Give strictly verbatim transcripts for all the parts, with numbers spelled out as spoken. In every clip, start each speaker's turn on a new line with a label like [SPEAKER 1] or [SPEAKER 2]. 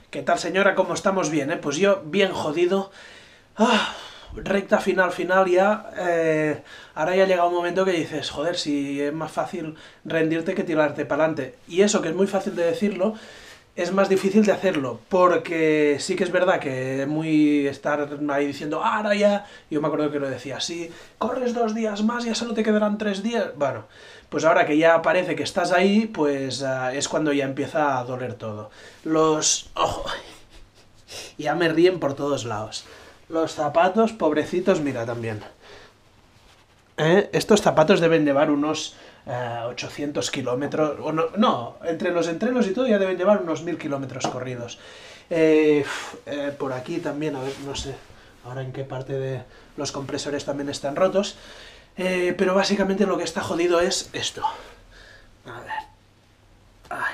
[SPEAKER 1] ¿Qué tal, señora? ¿Cómo estamos? Bien, ¿eh? Pues yo, bien jodido. Ah, recta final, final ya. Eh, ahora ya llega un momento que dices, joder, si es más fácil rendirte que tirarte para adelante. Y eso, que es muy fácil de decirlo, es más difícil de hacerlo, porque sí que es verdad que muy estar ahí diciendo, "Ah, ahora ya", yo me acuerdo que lo decía así, corres dos días más, ya solo te quedarán tres días, bueno, pues ahora que ya parece que estás ahí, pues uh, es cuando ya empieza a doler todo. Los... ojo, ya me ríen por todos lados. Los zapatos, pobrecitos, mira también. ¿Eh? Estos zapatos deben llevar unos uh, ochocientos kilómetros, o no, no, entre los entrenos y todo ya deben llevar unos mil kilómetros corridos. Eh, eh, por aquí también, a ver, no sé ahora en qué parte de los compresores también están rotos, eh, pero básicamente lo que está jodido es esto. A ver, ay,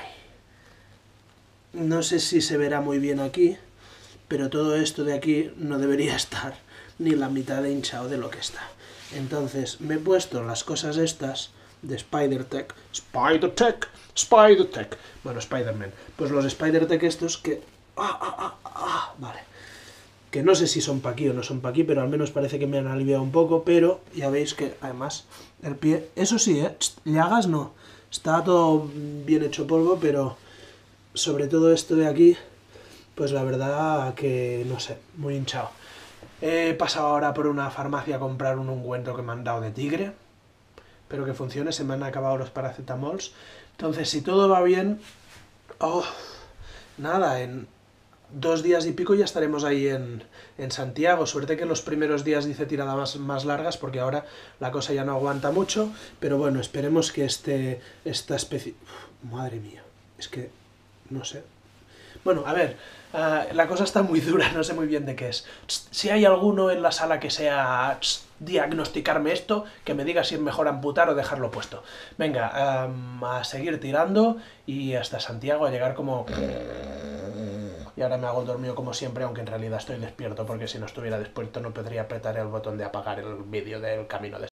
[SPEAKER 1] no sé si se verá muy bien aquí, pero todo esto de aquí no debería estar ni la mitad de hinchado de lo que está. Entonces me he puesto las cosas estas de Spider-Tech. Spider-Tech, Spider-Tech. Bueno, Spider-Man. Pues los Spider-Tech estos que... Ah, ah, ah, ah, vale. Que no sé si son pa' aquí o no son pa' aquí, pero al menos parece que me han aliviado un poco, pero ya veis que además el pie... Eso sí, ¿eh? Llagas no. Está todo bien hecho polvo, pero sobre todo esto de aquí, pues la verdad que no sé, muy hinchado. He pasado ahora por una farmacia a comprar un ungüento que me han dado de tigre, pero que funcione, se me han acabado los paracetamols. Entonces, si todo va bien, oh, nada, en dos días y pico ya estaremos ahí en, en Santiago. Suerte que los primeros días dice tiradas más, más largas, porque ahora la cosa ya no aguanta mucho, pero bueno, esperemos que este, esta especie... Uf, madre mía, es que, no sé. Bueno, a ver, uh, la cosa está muy dura, no sé muy bien de qué es. Si hay alguno en la sala que sea diagnosticarme esto, que me diga si es mejor amputar o dejarlo puesto. Venga, um, a seguir tirando y hasta Santiago, a llegar como... Y ahora me hago el dormido como siempre, aunque en realidad estoy despierto, porque si no estuviera despierto no podría apretar el botón de apagar el vídeo del camino de